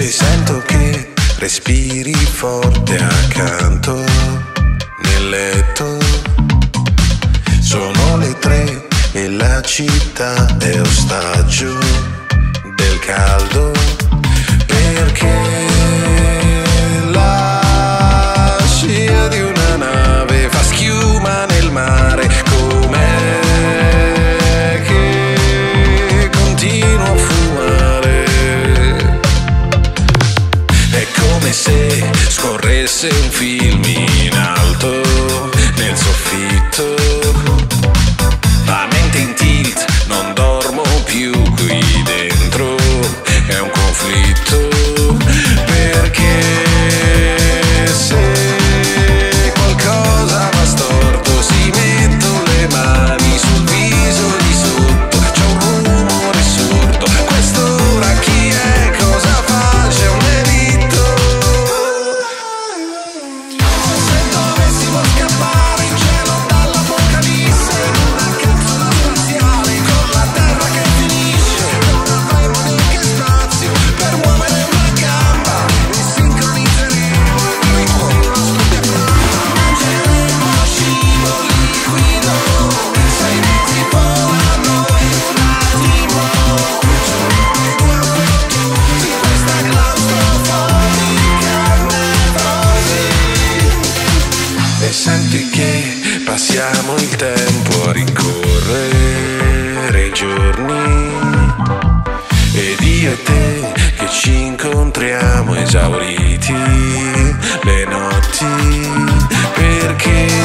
E sento che respiri forte accanto nel letto. Sono le 3 e la città è ostaggio del caldo, perché la scia di una nave fa schiuma nel mare. Com'è che continuo a fumare? È come se scorresse un film in alto nel soffitto. La mente in tilt, non dormo più qui dentro, è un conflitto, perché se qualcosa va storto si metto le mani sul viso di sotto, c'è un rumore sordo, quest'ora chi è, cosa fa, c'è un delitto. Se dovessimo scappare in cielo dall'apocalisse, una capsula spaziale con la terra che finisce, non avremo neanche spazio per muovere una gamba e sincronizzeremo noi con uno studio a prova. Mangeremo cibo liquido, 6 mesi volano in un attimo, di questa claustrofobica nevrosi. E senti che passiamo il tempo a rincorrere i giorni, ed io e te che ci incontriamo esauriti le notti, perché